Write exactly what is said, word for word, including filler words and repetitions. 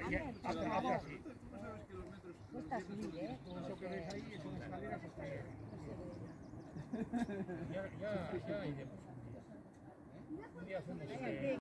ya, hace, hace así. Cuesta subir, ¿eh? Eso que ves ahí es una escalera que está... Ya, ya, ya iremos un día. Un día hacemos...